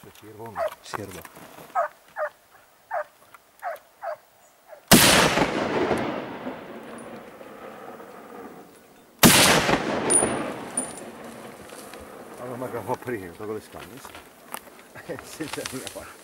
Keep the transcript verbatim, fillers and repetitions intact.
se sirvono. Sirvo. Allora magari fa prima, con le scanne, senza la parte.